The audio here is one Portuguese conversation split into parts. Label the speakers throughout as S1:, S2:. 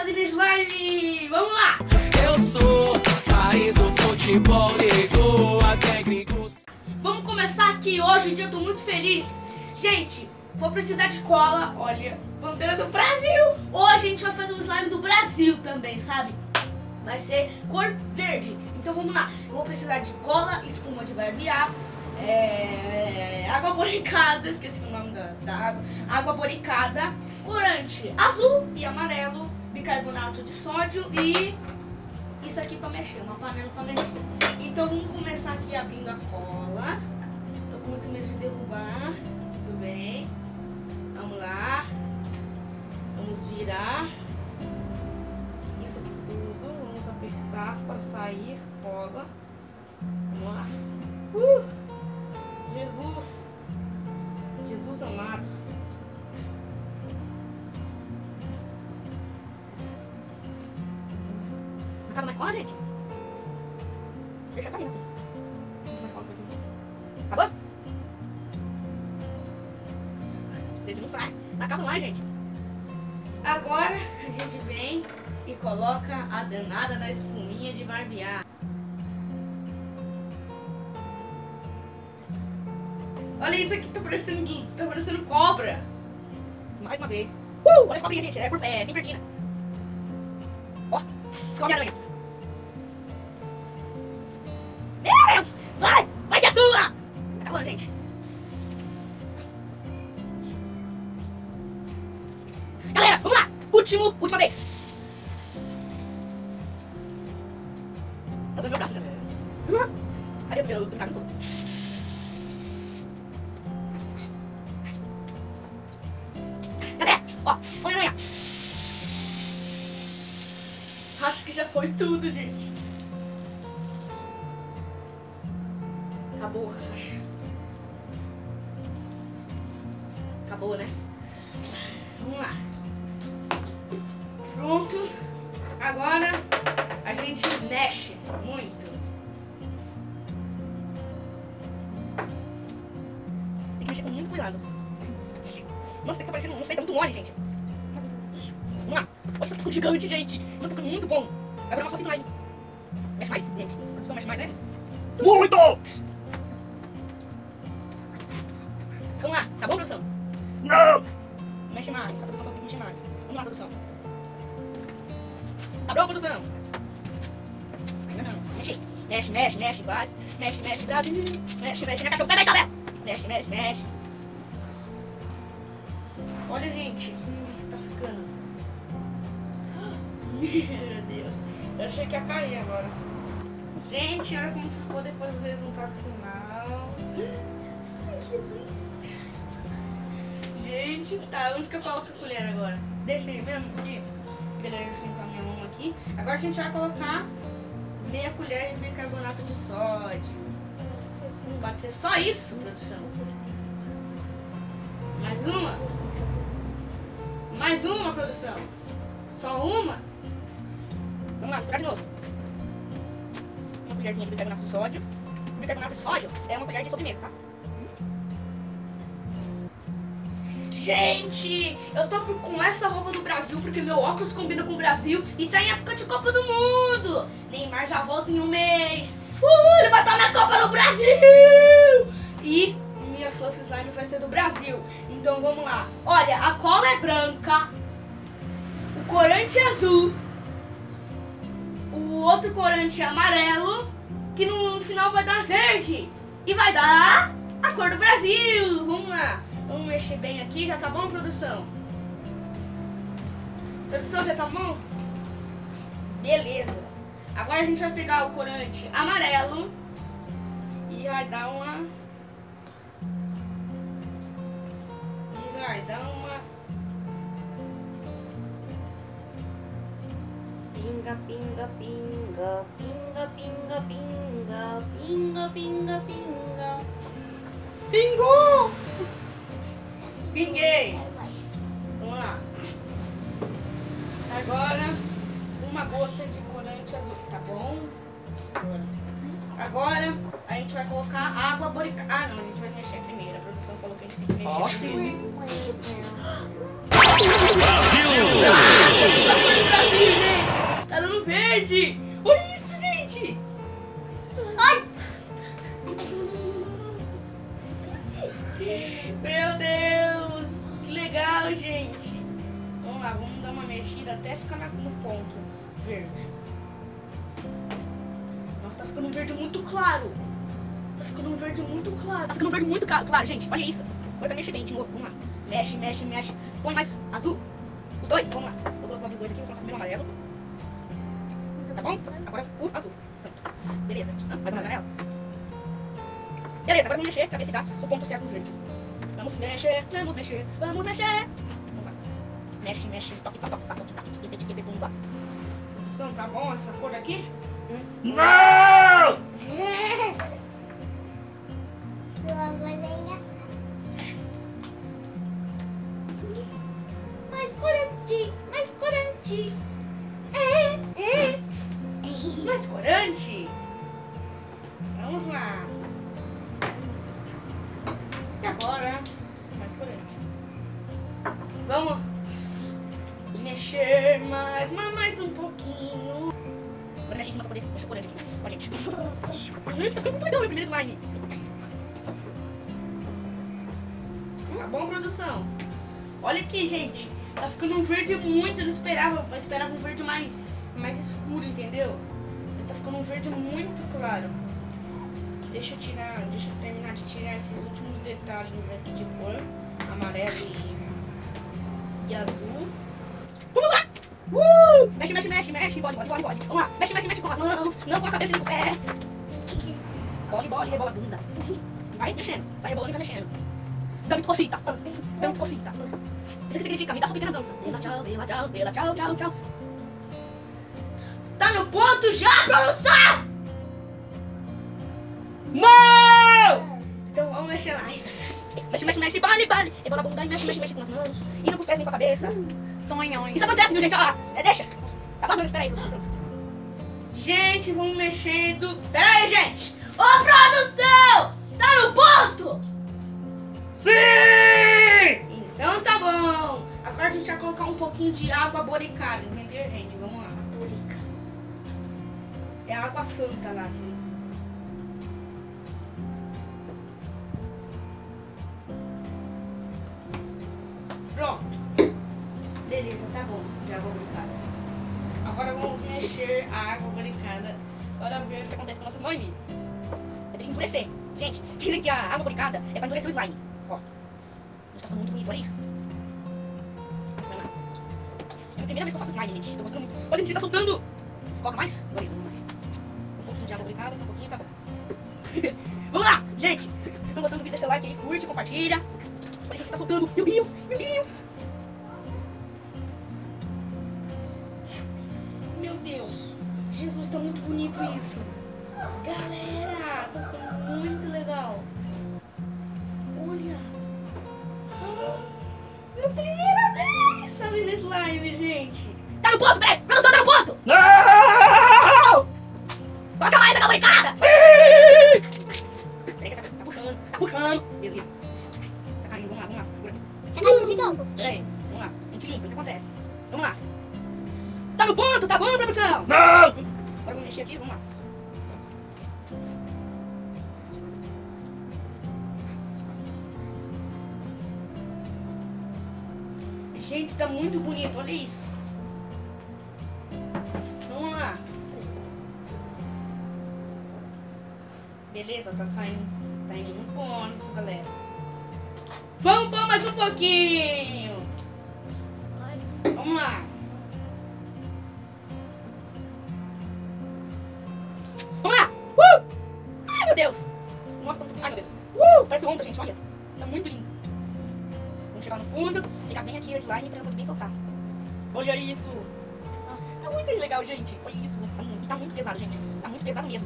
S1: fazendo slime! Vamos lá!
S2: Eu sou país do futebol, ligou a técnicos.
S1: Vamos começar aqui hoje, eu tô muito feliz. Gente, vou precisar de cola, olha, bandeira do Brasil. Hoje a gente vai fazer o slime do Brasil também, sabe? Vai ser cor verde. Então vamos lá, eu vou precisar de cola, espuma de barbear, água boricada, esqueci o nome da água, água boricada, corante azul e amarelo, bicarbonato de sódio e isso aqui pra mexer, uma panela pra mexer. Então vamos começar aqui abrindo a cola. Tô com muito medo de derrubar. Tudo bem. Vamos lá. Vamos virar. Isso aqui tudo. Vamos apertar para sair cola. Vamos lá. Jesus. Jesus amado. Acaba mais cola, gente? Deixa cair assim. Muito mais cola por aqui. Acabou? Gente, não sai. Não acaba mais, gente. Agora a gente vem e coloca a danada da espuminha de barbear. Olha isso aqui, tá parecendo cobra. Mais uma vez. Olha as cobrinhas, gente. É sem pertina. Ó, come a aranha. Meu Deus! Vai! Vai que é sua! Acabou, gente. Galera, vamos lá! Última vez. Tá dando meu braço, galera. Cadê o brincar todo? Galera, ó, olha a aranha. Acho que já foi tudo, gente. Acabou, acho. Acabou, né? Vamos lá. Pronto. Agora a gente mexe muito. Tem que mexer com muito cuidado. Nossa, tem que tá parecendo, não sei, tá muito mole, gente. Vamos lá. Olha isso, tá ficando gigante, gente. Nossa, tá ficando muito bom. Vai virar uma foto slime. Mexe mais, gente. A produção mexe mais, né? Muito! Vamos lá, tá bom, produção? Não! Mexe mais, a produção pode mexer mais. Vamos lá, produção. Tá bom, produção? Ainda não. Mexe, vai. Mexe, Brasil. Mexe, minha cachorro. Sai daí, galera! Mexe. Olha, gente, como isso tá ficando. Meu Deus. Eu achei que ia cair agora. Gente, olha como ficou depois do resultado final. Ai, Jesus. Gente, tá. Onde que eu coloco a colher agora? Deixa aí mesmo aqui. Beleza, eu fico com a minha mão aqui. Agora a gente vai colocar meia colher de bicarbonato de sódio. Pode ser só isso, produção. Mais uma, produção. Só uma? Vamos lá, misturar de novo. Uma colherzinha de bicarbonato de sódio. O bicarbonato de sódio é uma colher de sobremesa, tá? Gente, eu tô com essa roupa do Brasil porque meu óculos combina com o Brasil e tá em época de Copa do Mundo. Neymar já volta em um mês. Ele vai estar na Copa do Brasil. E minha Fluff Slime vai ser do Brasil. Então vamos lá. Olha, a cola é branca. O corante é azul. O outro corante é amarelo. Que no final vai dar verde. E vai dar a cor do Brasil. Vamos lá. Vamos mexer bem aqui. Já tá bom, produção? Produção, já tá bom? Beleza. Agora a gente vai pegar o corante amarelo. E vai dar uma... Pinga, pinga, pinga. Pinga, pinga, pinga. Pinga, pinga, pinga.
S3: Pingou!
S1: Pinguei! Vamos lá. Agora, uma gota de corante azul, tá bom? Agora, a gente vai colocar água boricada. Ah, não, a gente vai mexer primeiro. A produção falou que a gente tem que mexer primeiro.
S2: Brasil!
S1: gente. Vamos lá, vamos dar uma mexida até ficar no ponto verde. Nossa, tá ficando um verde muito claro. Tá ficando um verde muito claro. Tá ficando um verde muito claro, gente. Olha isso. Agora vai mexer bem de novo. Vamos lá. Mexe, mexe, mexe. Põe mais azul. Os dois. Vamos lá. Eu vou abrir os dois aqui. Vou colocar primeiro o amarelo. Tá bom? Agora o azul. Beleza. Mais um amarelo. Beleza, agora vamos mexer pra ver se dá o ponto certo no verde. Vamos mexer, vamos mexer, vamos mexer. Vamos lá. Mexe, mexe. Toque, toque, toque, toque, toque, toque, toque, toque. Produção, tá bom essa cor aqui?
S2: Não!
S1: Mais corante, mais corante. Mais corante. Vamos lá. E agora, mais corante. Vamos mexer mais um pouquinho. Agora mexe em cima pra poder mexer o corante aqui. Ó, gente. Gente, tá ficando muito legal o meu primeiro slime. Tá bom, produção? Olha aqui, gente. Tá ficando um verde muito. Eu não esperava. Eu esperava um verde mais escuro, entendeu? Mas tá ficando um verde muito claro. Deixa eu terminar de tirar esses últimos detalhes aqui de cor. Amarelo e azul. Vamos lá! Mexe, mexe, mexe, mexe. Bole, bole, bole, bole. Vamos lá. Mexe, mexe, mexe com as mãos. Não com a cabeça nem com o pé. Bole, bole, rebola a bunda. Vai mexendo. Vai rebolando e vai mexendo. Dando cocita. Dando cocita. Isso que significa, me dá sua pequena dança. Bela, tchau, bela, tchau, bela, tchau, tchau, tchau. Tá no ponto já, produção!
S2: Não!
S1: Então vamos mexer mais. Mexe, mexe, mexe, bale, bale. Rebola a bunda e mexe, mexe, mexe com as mãos. E não com os pés nem com a cabeça. Isso acontece, viu, gente? Olha lá. Deixa. Tá passando, espera aí, produção. Gente, vamos mexendo. Pera aí, gente. Ô, produção! Tá no ponto?
S2: Sim!
S1: Então tá bom. Agora a gente vai colocar um pouquinho de água boricada, entendeu, gente? Vamos lá. Borica. É a água santa lá que eles usam. Pronto. Beleza, tá bom. De água boricada. Agora vamos mexer a água boricada para ver o que acontece com o nosso slime. É pra endurecer. Gente, dizem que a água boricada é pra endurecer o slime. Ó. Tá ficando muito bonito, olha isso. Vai lá. É a primeira vez que eu faço slime, gente. Tô gostando muito. Olha, gente, tá soltando. Coloca mais? Beleza, vamos mais. Um pouquinho de água boricada, só um pouquinho, tá bom. Vamos lá, gente. Vocês estão gostando do vídeo, deixa o like aí, curte, compartilha. Olha, gente, tá soltando. Meu Deus, meu Deus. Meu Deus. Jesus, tá muito bonito isso. Galera, tá ficando muito legal. Olha. Minha primeira vez fazendo slime, gente. Tá no ponto, peraí. Produção, tá no ponto.
S2: Não!
S1: Coloca mais a boricada.
S2: Sim!
S1: Peraí, que tá puxando. Tá puxando. Beleza. Tá caindo, vamos lá, vamos lá. Segura.
S4: Tá caindo de novo.
S1: Peraí, vamos lá. A gente limpa, isso acontece. Vamos lá. Tá no ponto, tá bom, produção?
S2: Não!
S1: Agora vamos mexer aqui, vamos lá. Gente, tá muito bonito, olha isso. Vamos lá. Beleza, tá saindo. Tá indo no ponto, galera. Vamos pôr mais um pouquinho. Vamos lá. Vamos lá. Ai, meu Deus. Nossa, tá muito... Ai, meu Deus. Parece onda, gente, olha. Tá muito lindo. Vamos chegar no fundo, pegar bem aqui o slime pra poder bem soltar. Olha isso. Nossa, tá muito legal, gente. Olha isso. Tá muito pesado, gente. Tá muito pesado mesmo.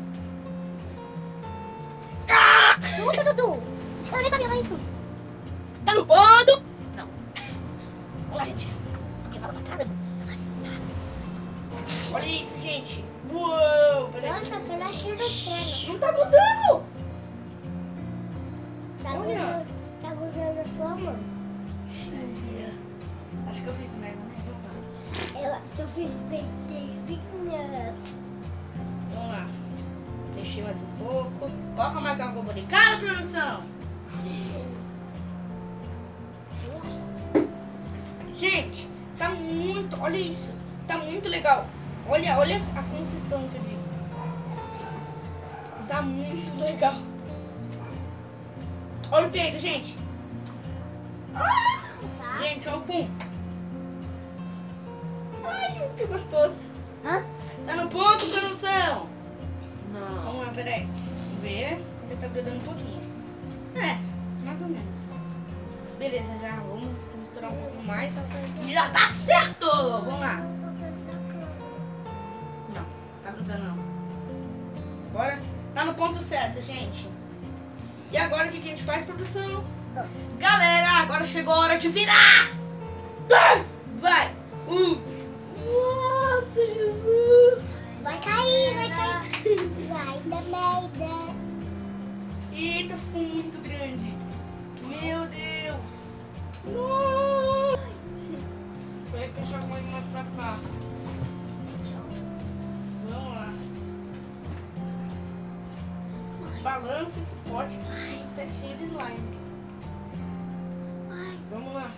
S4: Luta, Dudu. Eu nem sabia isso.
S1: Tá no ponto. Não. Vamos lá, gente. Tá pesado pra caramba. Olha isso, gente. Uou. Peraí.
S4: Nossa, pela cheiro do treino.
S1: Não tá mudando.
S4: Tá gostando da sua mão.
S1: Acho que eu fiz merda, né?
S4: Eu fiz beicinha.
S1: Vamos lá. Mexer mais um pouco. Coloca mais água boricada, produção. Gente, tá muito... Olha isso. Tá muito legal. Olha a consistência disso. Tá muito legal. Olha o peido, gente. Gente, olha o pum. Ai, que gostoso.
S4: Hã?
S1: Tá no ponto, produção?
S3: Não.
S1: Vamos lá, peraí. Vamos ver. Ele tá grudando um pouquinho. É, mais ou menos. Beleza, já vamos misturar um pouco mais. Já tá certo! Vamos lá. Não, tá grudando não. Agora tá no ponto certo, gente. E agora o que a gente faz, produção? Galera, agora chegou a hora de virar! Vai! Nossa, Jesus!
S4: Vai cair, vai cair. Vai dar merda.
S1: Eita, ficou muito grande. Meu Deus! Nossa!
S3: Vai que eu jogo mais pra cá.
S1: Vamos lá. Balança esse pote. Tá cheio de slime. Vamos lá.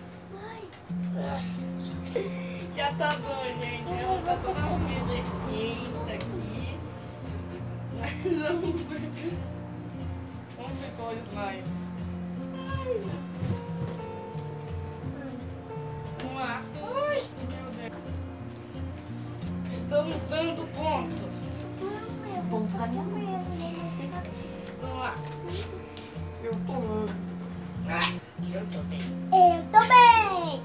S1: Já tá bom, gente. Eu vou passar na vida eita aqui. Mas vamos ver. Como ficou o slime? Ai, Jesus. Vamos lá. Ai, meu Deus. Estamos dando ponto.
S4: Ponto da minha mãe.
S1: Vamos lá.
S3: Eu tô louco.
S1: Eu tô bem.
S4: Eu tô bem.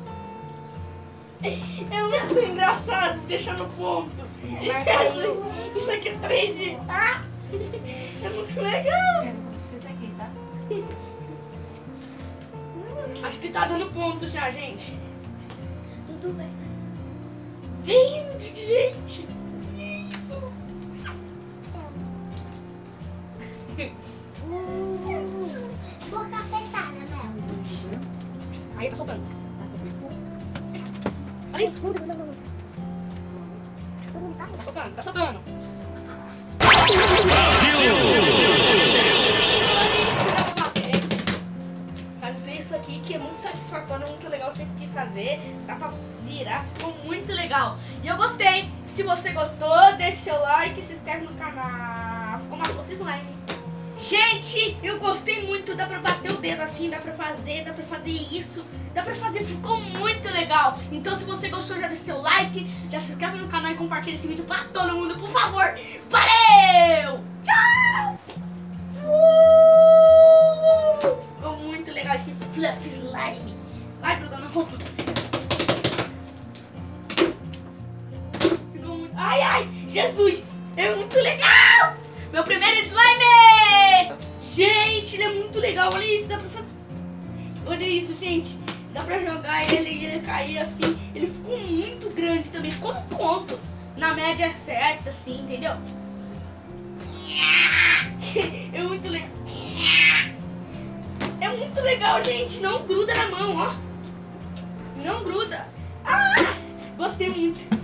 S1: É muito engraçado deixar no ponto.
S4: Mas caiu.
S1: Isso aqui é 3D. Ah, é muito legal.
S3: Quero que você tá aqui, tá?
S1: Acho que tá dando ponto já, gente.
S4: Tudo bem.
S1: Vem, gente. Isso.
S4: Boca apertada, Mel.
S1: Aí, tá soltando. Olha isso. Tá soltando, tá soltando. Fazer isso aqui que é muito satisfatório, muito legal, sempre quis fazer. Dá pra virar, ficou muito legal. E eu gostei. Se você gostou, deixe seu like e se inscreve no canal. Ficou uma foto slime. Gente, eu gostei muito, dá pra bater o dedo assim, dá pra fazer isso, dá pra fazer, ficou muito legal. Então se você gostou, já deixa seu like, já se inscreve no canal e compartilha esse vídeo pra todo mundo, por favor. Valeu! Tchau! Ficou muito legal esse fluff slime. Vai grudando na roupa. Ficou muito... Ai, ai, Jesus, é muito legal! Meu primeiro slime! Gente, ele é muito legal, olha isso, dá pra fazer... Olha isso, gente, dá pra jogar ele e ele cair assim. Ele ficou muito grande também, ficou no ponto, na média certa, assim, entendeu? É muito legal. É muito legal, gente, não gruda na mão, ó. Não gruda. Ah, gostei muito.